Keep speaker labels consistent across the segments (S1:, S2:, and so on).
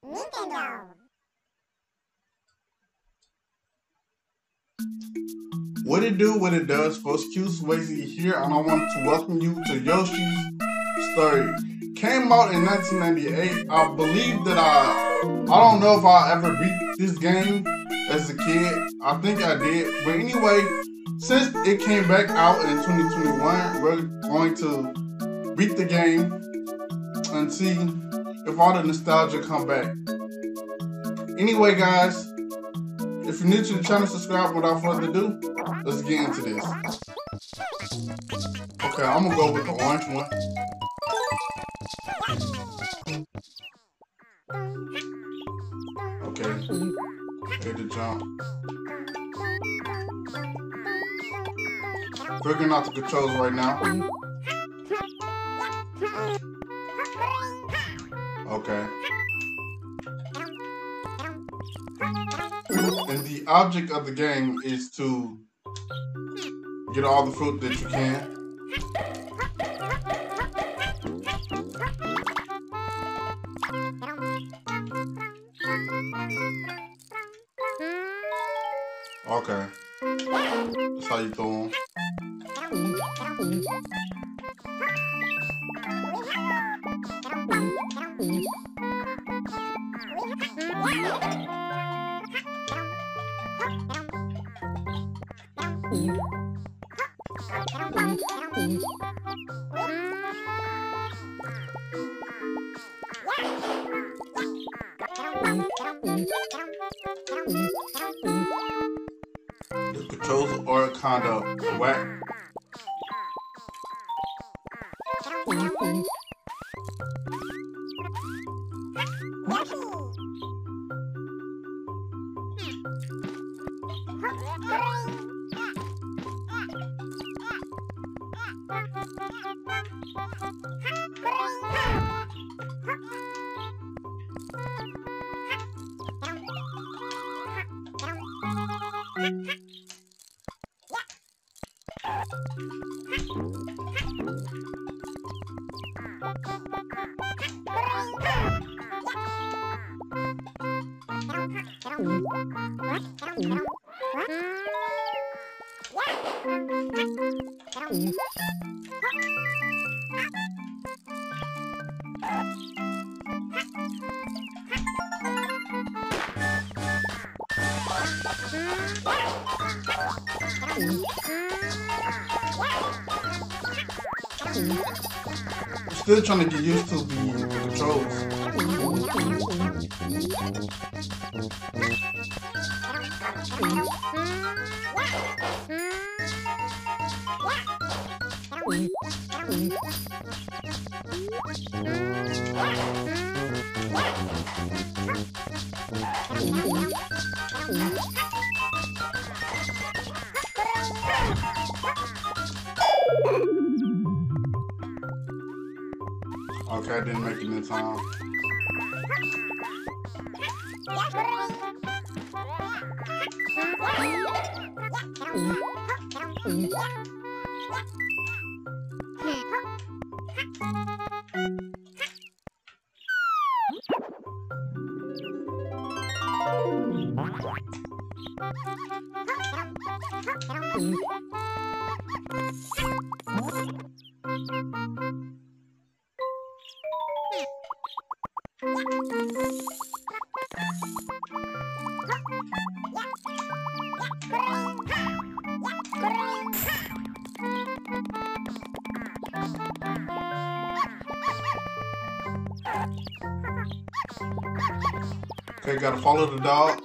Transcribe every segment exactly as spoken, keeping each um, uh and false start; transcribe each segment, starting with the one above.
S1: What it do, what it does, folks. pt Swazy here, and I want to welcome you to Yoshi's Story. Came out in nineteen ninety-eight. I believe that I, I don't know if I ever beat this game as a kid. I think I did. But anyway, since it came back out in twenty twenty-one, we're going to beat the game and see if all the nostalgia come back. Anyway, guys, if you're new to the channel, subscribe. Without further ado, let's get into this. Okay, I'm gonna go with the orange one. Okay, hit the jump. Figuring out the controls right now. Okay. And the object of the game is to get all the fruit that you can. Okay. That's how you throw them. The controls are kind of whack. Still trying to get used to the, the controls. Okay, I didn't make it in time. Okay, gotta follow the dog.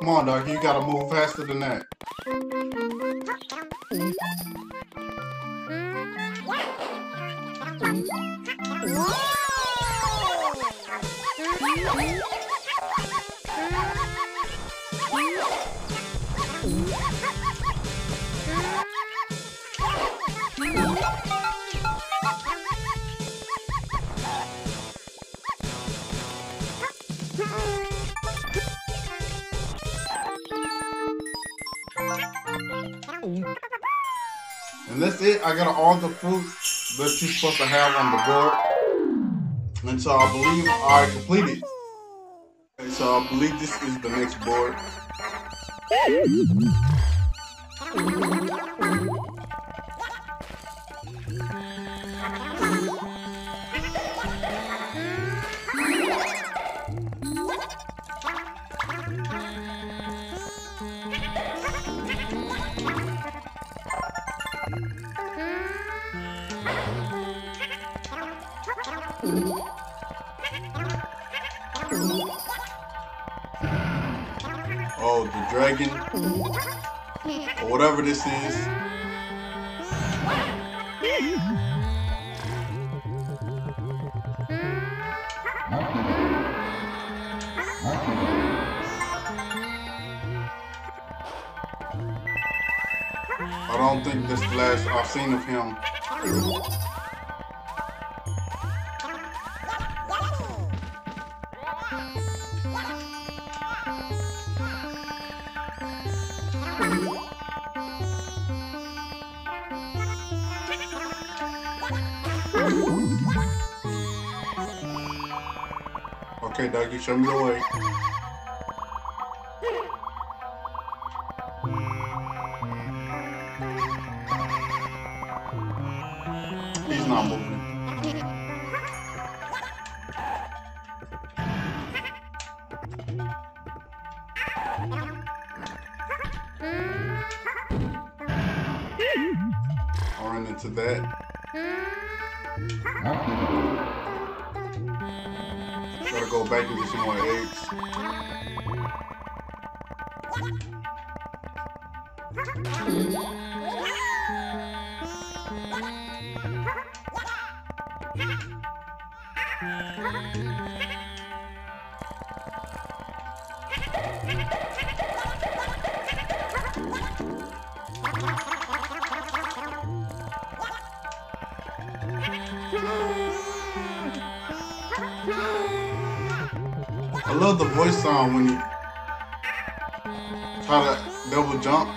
S1: Come on, dog. You gotta move faster than that. And that's it. I got all the fruit that you're supposed to have on the board. And so I believe I completed. And so I believe this is the next board. Oh, the dragon, or whatever this is. I don't think this is the last I've seen of him. Okay, doggy, show me the way. He's not moving. I'll run into that. Gotta go back and get some more eggs. I love the voice sound when you try to double jump.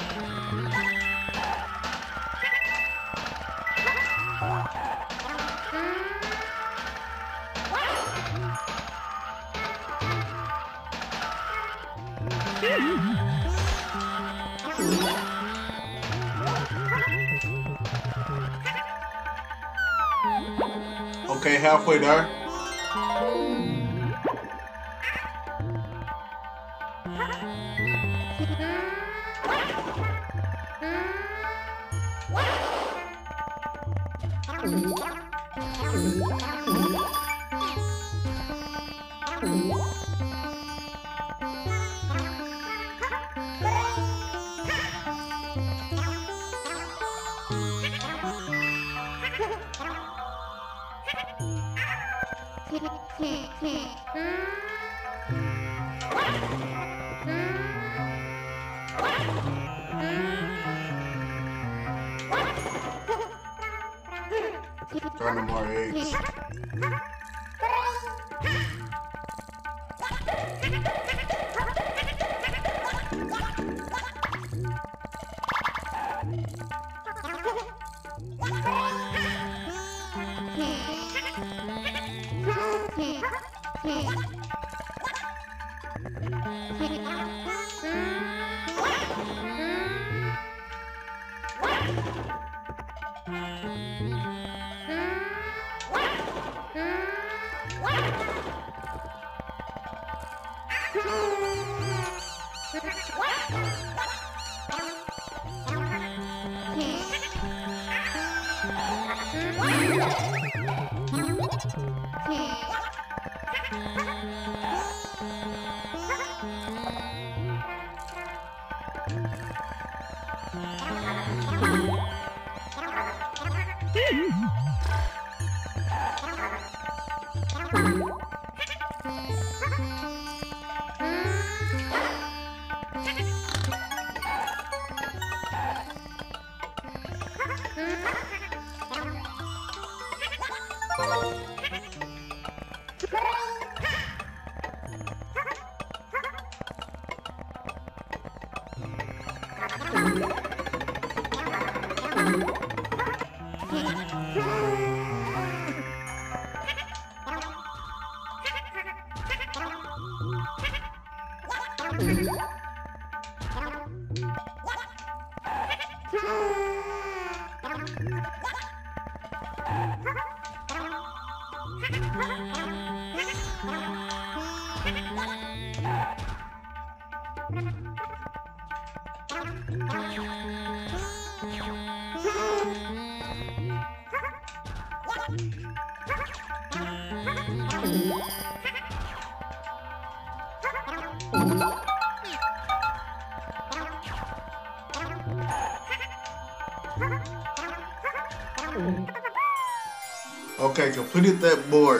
S1: Okay, halfway there. Got no more eggs. Okay, completed that board.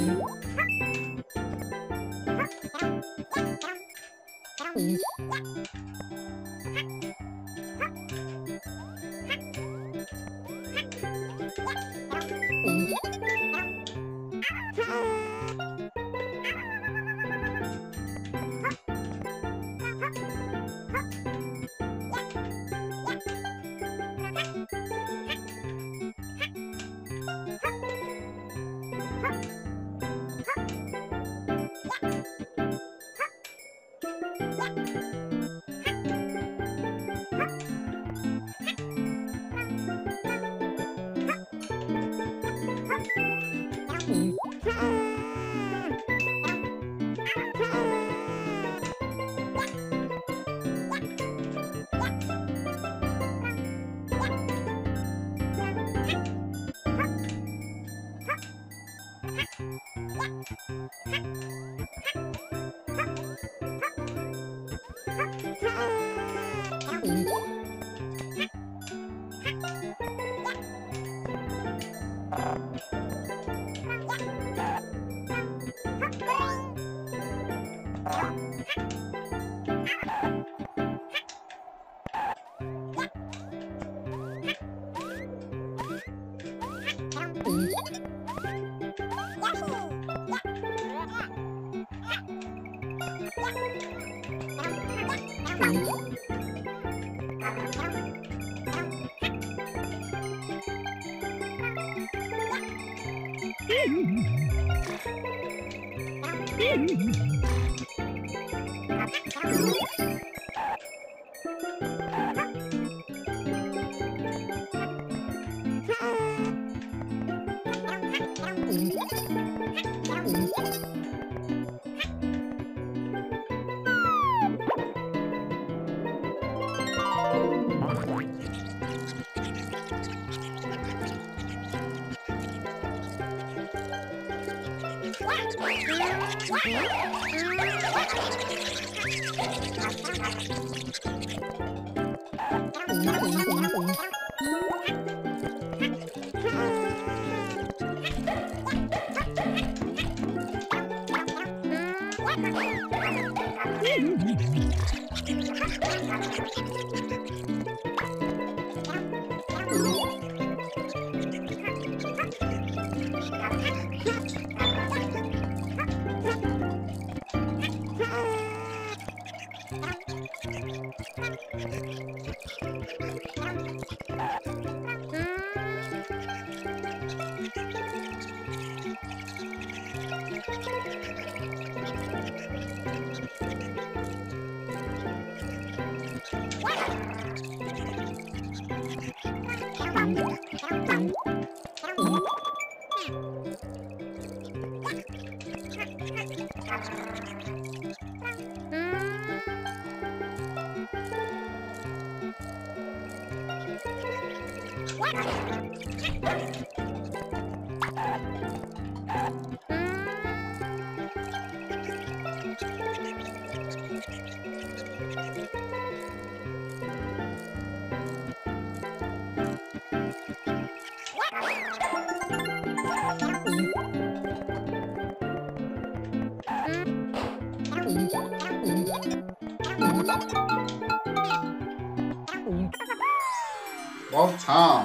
S1: About time.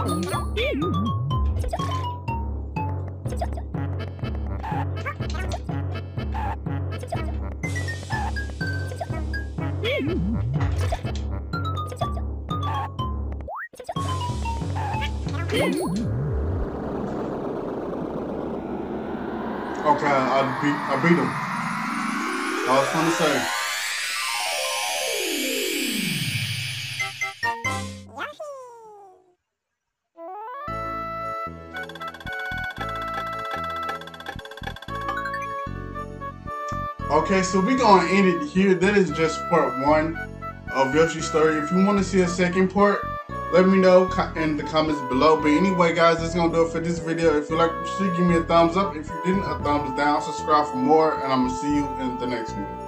S1: Okay, I beat I beat him. I was trying to say. Okay, so we're gonna end it here. That is just part one of Yoshi's story. If you want to see a second part, let me know in the comments below. But anyway, guys, that's gonna do it for this video. If you like what you see, give me a thumbs up. If you didn't, a thumbs down. Subscribe for more, and I'm gonna see you in the next one.